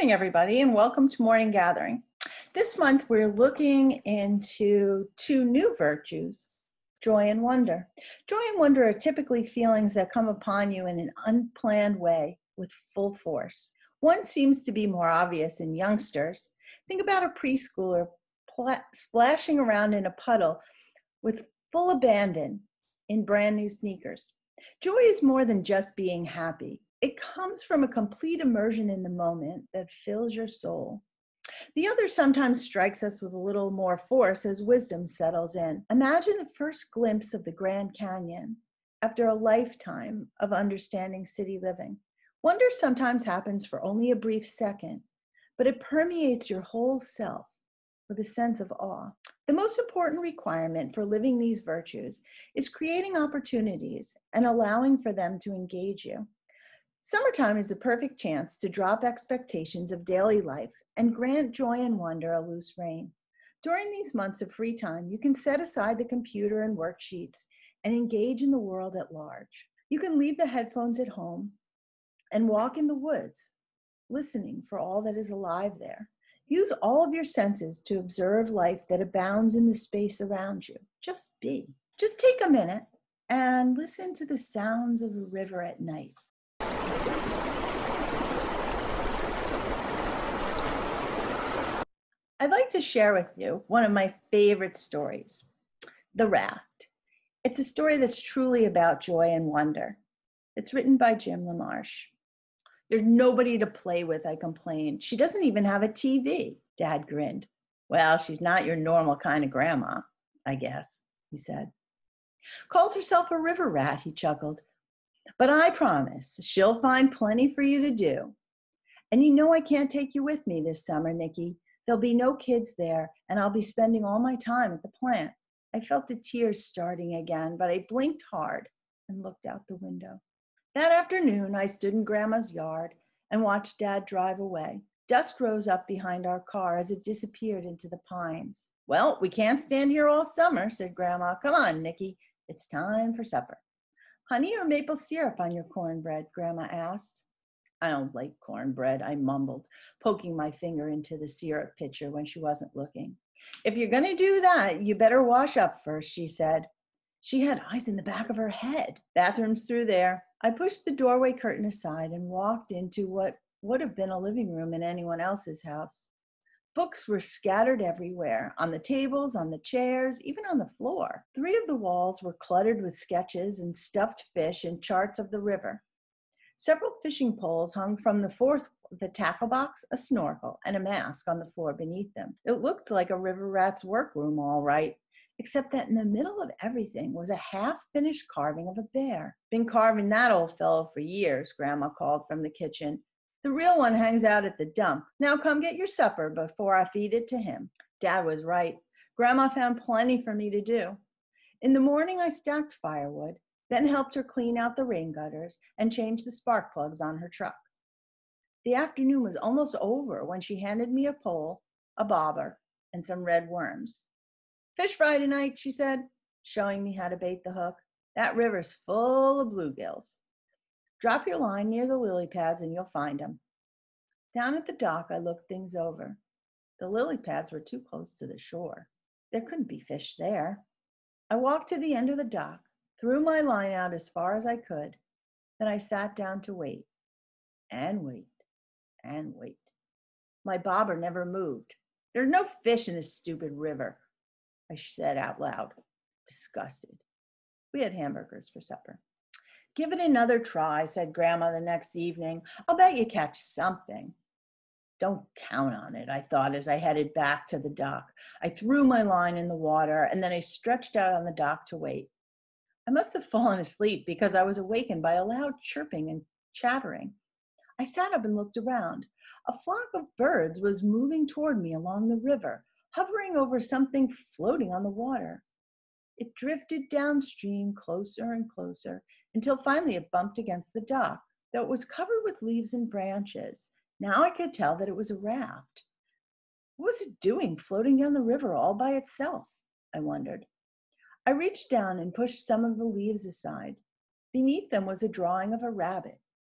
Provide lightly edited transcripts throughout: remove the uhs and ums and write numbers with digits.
morning, everybody, and welcome to Morning Gathering. This month, we're looking into two new virtues, joy and wonder. Joy and wonder are typically feelings that come upon you in an unplanned way with full force. One seems to be more obvious in youngsters. Think about a preschooler splashing around in a puddle with full abandon in brand new sneakers. Joy is more than just being happy. It comes from a complete immersion in the moment that fills your soul. The other sometimes strikes us with a little more force as wisdom settles in. Imagine the first glimpse of the Grand Canyon after a lifetime of understanding city living. Wonder sometimes happens for only a brief second, but it permeates your whole self with a sense of awe. The most important requirement for living these virtues is creating opportunities and allowing for them to engage you. Summertime is the perfect chance to drop expectations of daily life and grant joy and wonder a loose rein. During these months of free time, you can set aside the computer and worksheets and engage in the world at large. You can leave the headphones at home and walk in the woods, listening for all that is alive there. Use all of your senses to observe life that abounds in the space around you. Just be. Just take a minute and listen to the sounds of the river at night. I'd like to share with you one of my favorite stories, The Raft. It's a story that's truly about joy and wonder. It's written by Jim LaMarche. There's nobody to play with, I complained. She doesn't even have a TV. Dad grinned. Well, she's not your normal kind of grandma, I guess, he said. Calls herself a river rat, he chuckled. But I promise she'll find plenty for you to do. And you know I can't take you with me this summer, Nikki. There'll be no kids there, and I'll be spending all my time at the plant. I felt the tears starting again, but I blinked hard and looked out the window. That afternoon, I stood in Grandma's yard and watched Dad drive away. Dust rose up behind our car as it disappeared into the pines. Well, we can't stand here all summer, said Grandma. Come on, Nikki, it's time for supper. Honey or maple syrup on your cornbread? Grandma asked. I don't like cornbread, I mumbled, poking my finger into the syrup pitcher when she wasn't looking. If you're going to do that, you better wash up first, she said. She had eyes in the back of her head. Bathroom's through there. I pushed the doorway curtain aside and walked into what would have been a living room in anyone else's house. Books were scattered everywhere, on the tables, on the chairs, even on the floor. 3 of the walls were cluttered with sketches and stuffed fish and charts of the river. Several fishing poles hung from the tackle box, a snorkel, and a mask on the floor beneath them. It looked like a river rat's workroom, all right, except that in the middle of everything was a half-finished carving of a bear. Been carving that old fellow for years, Grandma called from the kitchen. The real one hangs out at the dump. Now come get your supper before I feed it to him. Dad was right. Grandma found plenty for me to do. In the morning, I stacked firewood, then helped her clean out the rain gutters and change the spark plugs on her truck. The afternoon was almost over when she handed me a pole, a bobber, and some red worms. Fish fry tonight, she said, showing me how to bait the hook. That river's full of bluegills. Drop your line near the lily pads and you'll find them. Down at the dock, I looked things over. The lily pads were too close to the shore. There couldn't be fish there. I walked to the end of the dock, threw my line out as far as I could. Then I sat down to wait and wait and wait. My bobber never moved. There's no fish in this stupid river, I said out loud, disgusted. We had hamburgers for supper. Give it another try, said Grandma the next evening. I'll bet you catch something. Don't count on it, I thought as I headed back to the dock. I threw my line in the water and then I stretched out on the dock to wait. I must have fallen asleep because I was awakened by a loud chirping and chattering. I sat up and looked around. A flock of birds was moving toward me along the river, hovering over something floating on the water. It drifted downstream closer and closer until finally it bumped against the dock, though it was covered with leaves and branches. Now I could tell that it was a raft. What was it doing floating down the river all by itself? I wondered. I reached down and pushed some of the leaves aside. Beneath them was a drawing of a rabbit.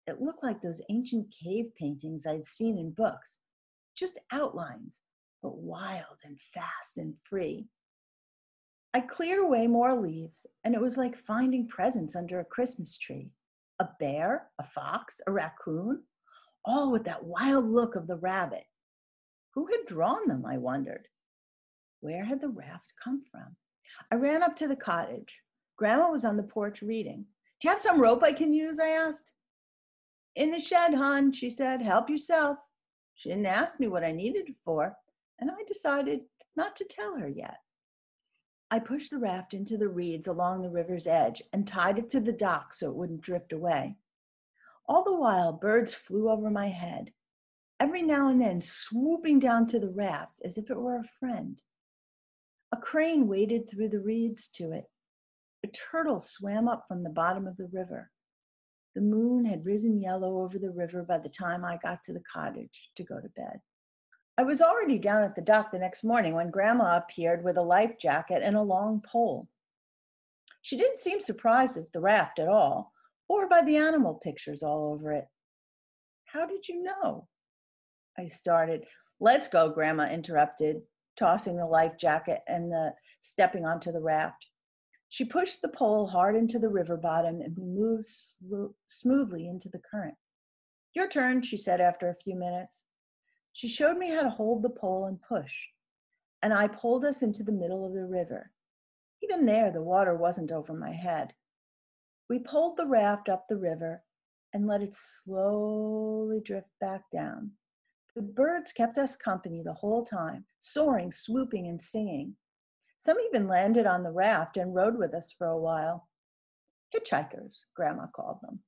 It looked like those ancient cave paintings I'd seen in books, just outlines, but wild and fast and free. I cleared away more leaves, and it was like finding presents under a Christmas tree. A bear, a fox, a raccoon, all with that wild look of the rabbit. Who had drawn them, I wondered? Where had the raft come from? I ran up to the cottage. Grandma was on the porch reading. Do you have some rope I can use? I asked. In the shed, hon, she said. Help yourself. She didn't ask me what I needed it for, and I decided not to tell her yet. I pushed the raft into the reeds along the river's edge and tied it to the dock so it wouldn't drift away. All the while, birds flew over my head, every now and then swooping down to the raft as if it were a friend. A crane waded through the reeds to it. A turtle swam up from the bottom of the river. The moon had risen yellow over the river by the time I got to the cottage to go to bed. I was already down at the dock the next morning when Grandma appeared with a life jacket and a long pole. She didn't seem surprised at the raft at all, or by the animal pictures all over it. How did you know? I started. Let's go, Grandma interrupted, tossing the life jacket and stepping onto the raft. She pushed the pole hard into the river bottom and we moved smoothly into the current. Your turn, she said after a few minutes. She showed me how to hold the pole and push, and I pulled us into the middle of the river. Even there, the water wasn't over my head. We pulled the raft up the river and let it slowly drift back down. The birds kept us company the whole time, soaring, swooping, and singing. Some even landed on the raft and rode with us for a while. Hitchhikers, Grandma called them.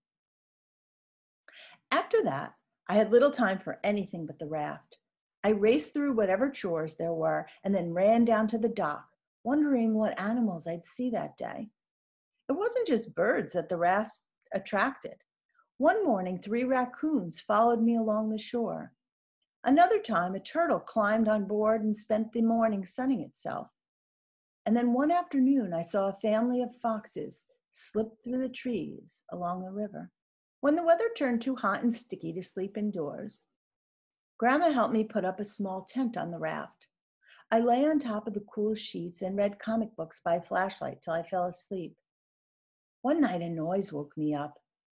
After that, I had little time for anything but the raft. I raced through whatever chores there were and then ran down to the dock, wondering what animals I'd see that day. It wasn't just birds that the raft attracted. One morning, 3 raccoons followed me along the shore. Another time, a turtle climbed on board and spent the morning sunning itself. And then one afternoon, I saw a family of foxes slip through the trees along the river. When the weather turned too hot and sticky to sleep indoors, Grandma helped me put up a small tent on the raft. I lay on top of the cool sheets and read comic books by flashlight till I fell asleep. One night, a noise woke me up.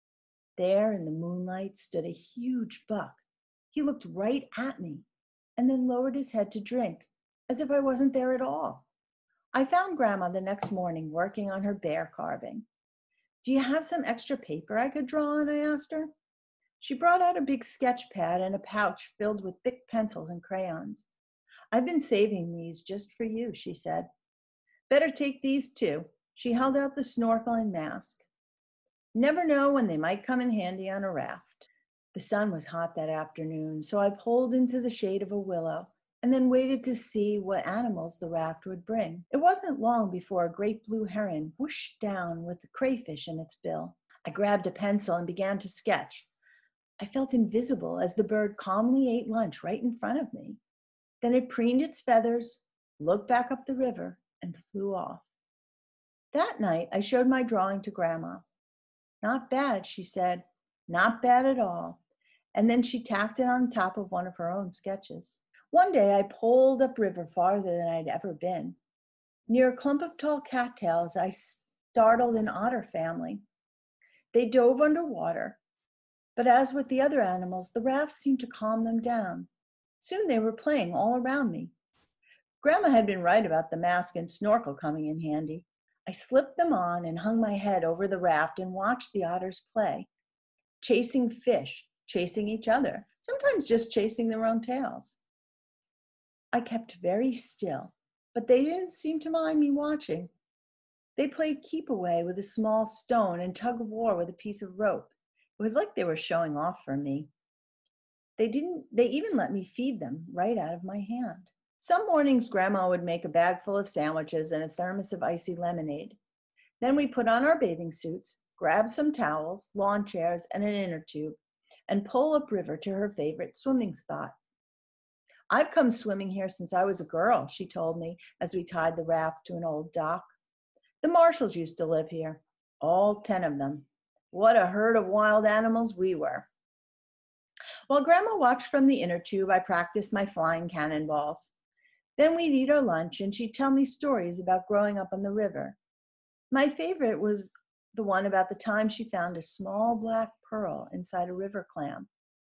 There in the moonlight stood a huge buck. He looked right at me and then lowered his head to drink, as if I wasn't there at all. I found Grandma the next morning working on her bear carving. Do you have some extra paper I could draw on? I asked her. She brought out a big sketch pad and a pouch filled with thick pencils and crayons. I've been saving these just for you, she said. Better take these too. She held out the snorkel and mask. Never know when they might come in handy on a raft. The sun was hot that afternoon, so I pulled into the shade of a willow and then waited to see what animals the raft would bring. It wasn't long before a great blue heron whooshed down with the crayfish in its bill. I grabbed a pencil and began to sketch. I felt invisible as the bird calmly ate lunch right in front of me. Then it preened its feathers, looked back up the river, and flew off. That night, I showed my drawing to Grandma. Not bad, she said. Not bad at all. And then she tacked it on top of one of her own sketches. One day, I pulled upriver farther than I'd ever been. Near a clump of tall cattails, I startled an otter family. They dove underwater, but as with the other animals, the raft seemed to calm them down. Soon they were playing all around me. Grandma had been right about the mask and snorkel coming in handy. I slipped them on and hung my head over the raft and watched the otters play, chasing fish, chasing each other, sometimes just chasing their own tails. I kept very still, but they didn't seem to mind me watching. They played keep away with a small stone and tug of war with a piece of rope. It was like they were showing off for me. They even let me feed them right out of my hand. Some mornings, Grandma would make a bag full of sandwiches and a thermos of icy lemonade. Then we put on our bathing suits, grab some towels, lawn chairs, and an inner tube, and pull upriver to her favorite swimming spot. I've come swimming here since I was a girl, she told me as we tied the raft to an old dock. The Marshalls used to live here, all 10 of them. What a herd of wild animals we were. While Grandma watched from the inner tube, I practiced my flying cannonballs. Then we'd eat our lunch, and she'd tell me stories about growing up on the river. My favorite was the one about the time she found a small black pearl inside a river clam.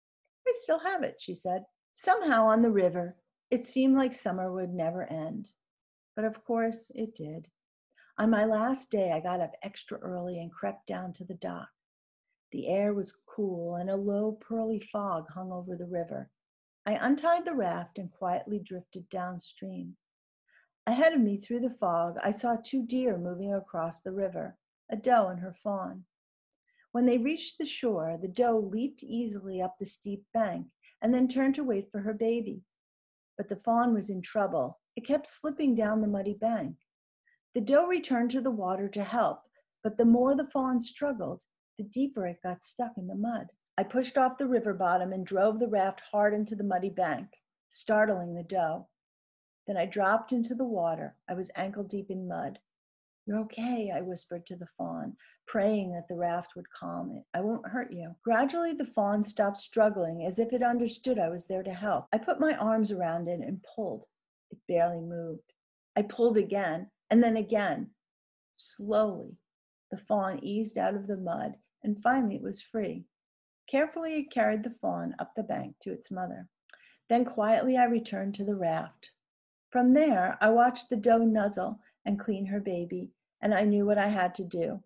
I still have it, she said. Somehow on the river, it seemed like summer would never end. But of course, it did. On my last day, I got up extra early and crept down to the dock. The air was cool and a low, pearly fog hung over the river. I untied the raft and quietly drifted downstream. Ahead of me through the fog, I saw 2 deer moving across the river, a doe and her fawn. When they reached the shore, the doe leaped easily up the steep bank and then turned to wait for her baby. But the fawn was in trouble. It kept slipping down the muddy bank. The doe returned to the water to help, but the more the fawn struggled, the deeper it got stuck in the mud. I pushed off the river bottom and drove the raft hard into the muddy bank, startling the doe. Then I dropped into the water. I was ankle deep in mud. You're okay, I whispered to the fawn, praying that the raft would calm it. I won't hurt you. Gradually, the fawn stopped struggling, as if it understood I was there to help. I put my arms around it and pulled. It barely moved. I pulled again, and then again. Slowly, the fawn eased out of the mud, and finally it was free. Carefully, it carried the fawn up the bank to its mother. Then quietly, I returned to the raft. From there, I watched the doe nuzzle and clean her baby, and I knew what I had to do.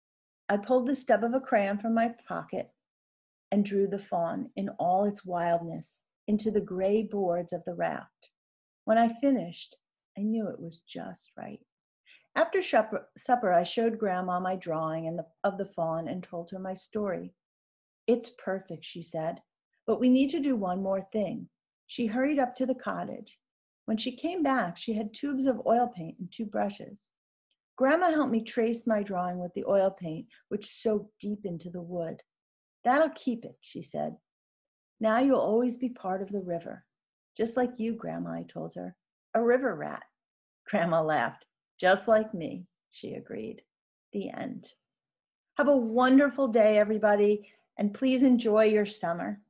I pulled the stub of a crayon from my pocket and drew the fawn in all its wildness into the gray boards of the raft. When I finished, I knew it was just right. After supper, I showed Grandma my drawing of the fawn and told her my story. It's perfect, she said, but we need to do one more thing. She hurried up to the cottage. When she came back, she had tubes of oil paint and 2 brushes. Grandma helped me trace my drawing with the oil paint, which soaked deep into the wood. That'll keep it, she said. Now you'll always be part of the river. Just like you, Grandma, I told her. A river rat. Grandma laughed. Just like me, she agreed. The end. Have a wonderful day, everybody, and please enjoy your summer.